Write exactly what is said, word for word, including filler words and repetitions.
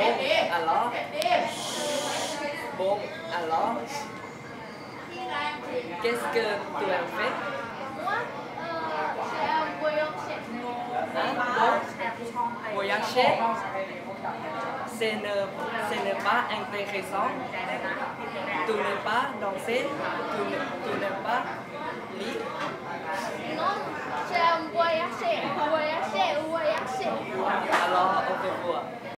Bon, alors. Bon, alors. Qu'est-ce que tu as fait? Moi, euh, j'ai voyagé. Hein? Bon, voyager. Ce n'est ce n'est pas intéressant. Tu n'es pas dansé. Tu n'es pas